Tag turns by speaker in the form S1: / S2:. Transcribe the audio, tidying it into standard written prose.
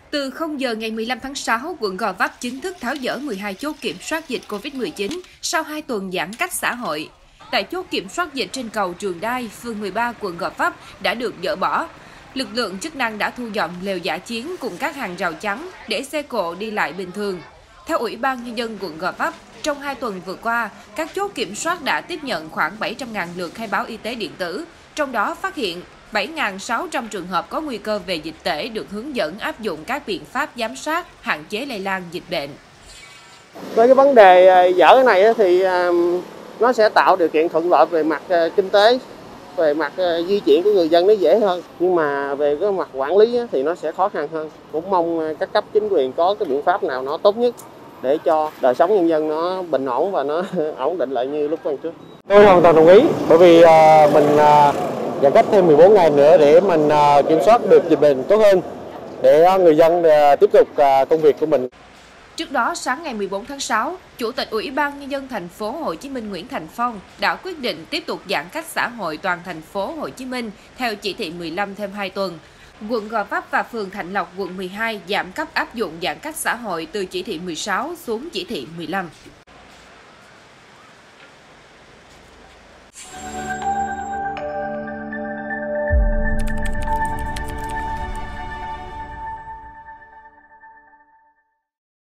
S1: Từ 0 giờ ngày 15 tháng 6, quận Gò Vấp chính thức tháo dỡ 12 chốt kiểm soát dịch COVID-19 sau 2 tuần giãn cách xã hội. Tại chốt kiểm soát dịch trên cầu Trường Đai, phường 13, quận Gò Vấp đã được dỡ bỏ. Lực lượng chức năng đã thu dọn lều dã chiến cùng các hàng rào chắn để xe cộ đi lại bình thường. Theo Ủy ban Nhân dân quận Gò Vấp, trong 2 tuần vừa qua, các chốt kiểm soát đã tiếp nhận khoảng 700.000 lượt khai báo y tế điện tử, trong đó phát hiện 7.600 trường hợp có nguy cơ về dịch tễ được hướng dẫn áp dụng các biện pháp giám sát, hạn chế lây lan dịch bệnh.
S2: Với cái vấn đề dỡ cái này thì nó sẽ tạo điều kiện thuận lợi về mặt kinh tế, về mặt di chuyển của người dân nó dễ hơn. Nhưng mà về cái mặt quản lý thì nó sẽ khó khăn hơn. Cũng mong các cấp chính quyền có cái biện pháp nào nó tốt nhất để cho đời sống nhân dân nó bình ổn và nó ổn định lại như lúc trước.
S3: Tôi hoàn toàn đồng ý, bởi vì mình giãn cách thêm 14 ngày nữa để mình kiểm soát được dịch bệnh tốt hơn, để người dân tiếp tục công việc của mình.
S1: Trước đó, sáng ngày 14 tháng 6, Chủ tịch Ủy ban Nhân dân thành phố Hồ Chí Minh Nguyễn Thành Phong đã quyết định tiếp tục giãn cách xã hội toàn thành phố Hồ Chí Minh theo chỉ thị 15 thêm 2 tuần. Quận Gò Vấp và phường Thạnh Lộc, quận 12 giảm cấp áp dụng giãn cách xã hội từ chỉ thị 16 xuống chỉ thị 15.